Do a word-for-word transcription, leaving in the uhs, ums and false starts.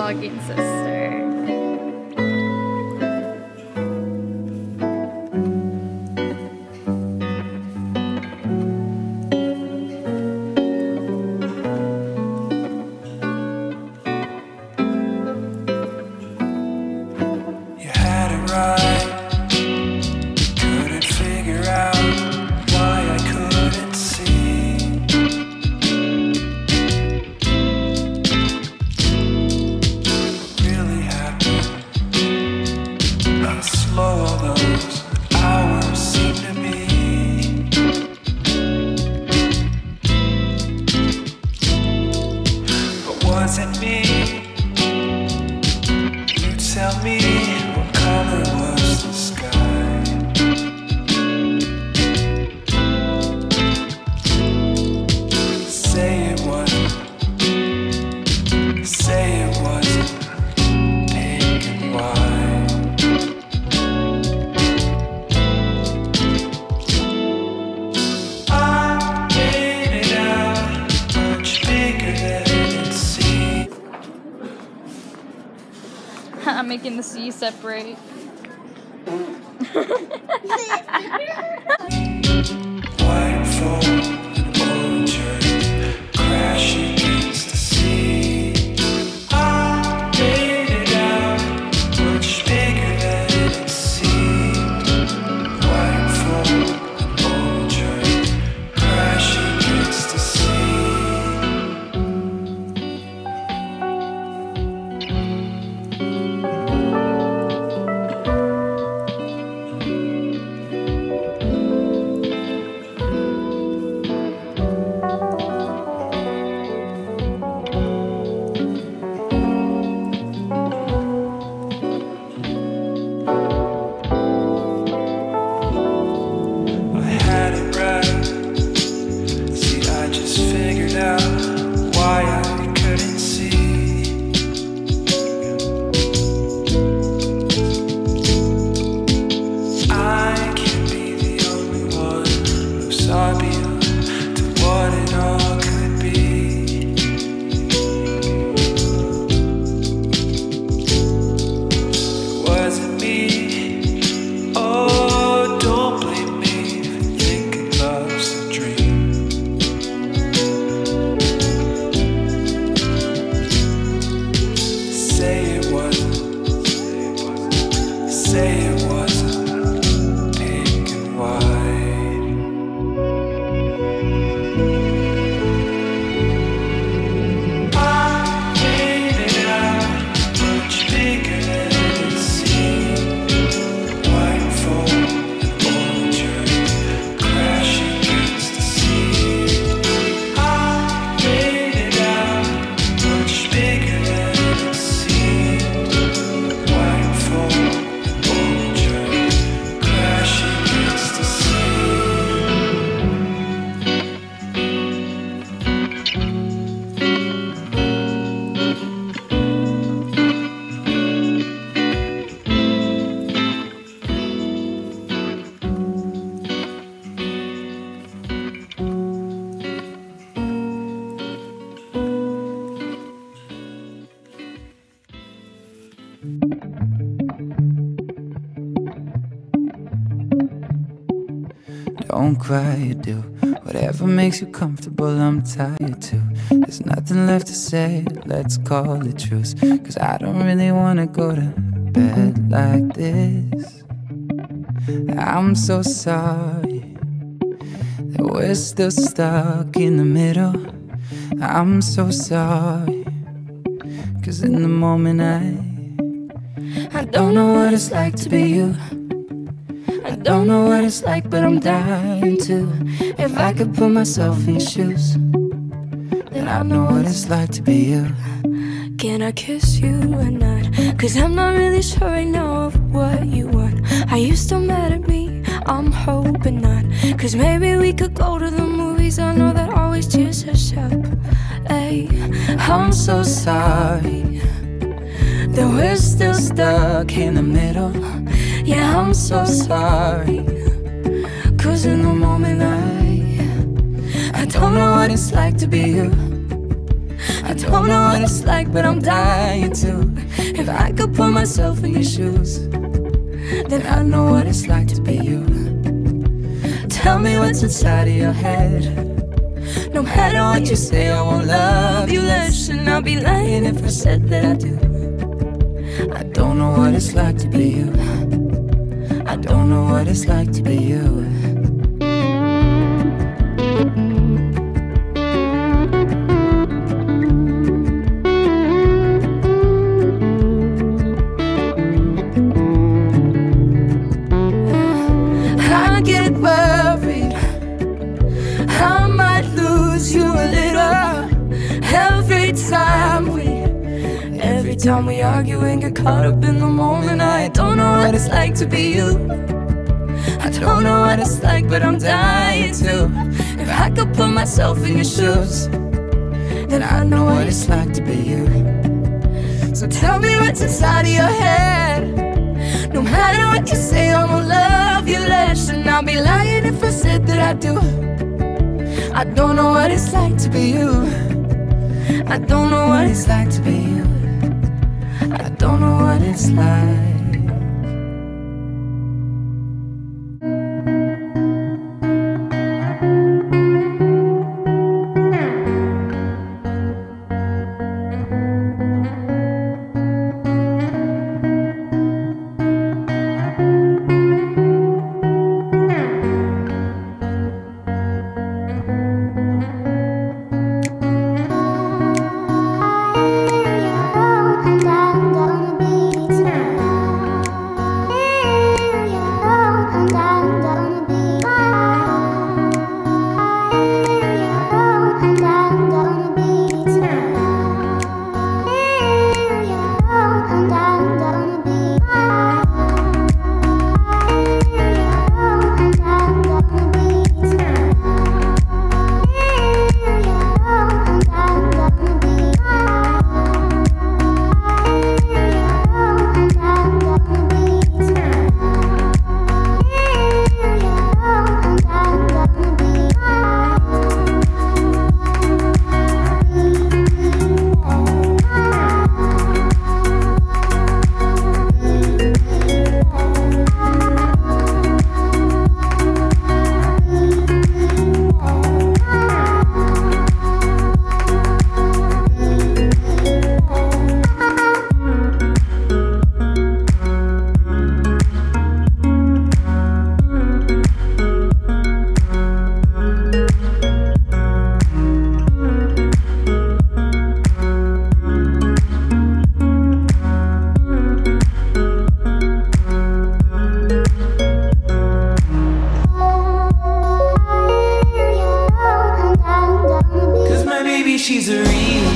fucking sister. I'm making the sea separate. Don't cry, you do whatever makes you comfortable. I'm tired too. There's nothing left to say, let's call it truce. Cause I don't really wanna go to bed like this. I'm so sorry that we're still stuck in the middle. I'm so sorry, cause in the moment I I don't know what it's like to be you. I don't know what it's like, but I'm dying to. If I could put myself in your shoes, then I know what it's like to be you. Can I kiss you or not? Cause I'm not really sure right now of what you want. Are you still mad at me? I'm hoping not. Cause maybe we could go to the movies. I know that always cheers us up. Ay, I'm so sorry that we're still stuck in the middle. Yeah, I'm so sorry, cause in the moment I I don't know what it's like to be you. I don't know what it's like, but I'm dying to. If I could put myself in your shoes, then I know what it's like to be you. Tell me what's inside of your head. No matter what you say, I won't love you less. And I'll be lying if I said that I do. I don't know what it's like to be you. I don't know what it's like to be you. I get worried I might lose you a little every time we Every time we argue and get caught up in the moment. I don't know what it's like to be you. I don't know what it's like, but I'm dying to. If I could put myself in your shoes, then I know what it's like to be you. So tell me what's inside of your head. No matter what you say, I won't love you less. And I'll be lying if I said that I do. I don't know what it's like to be you. I don't know what it's like to be you. I don't know what it's like. She's a real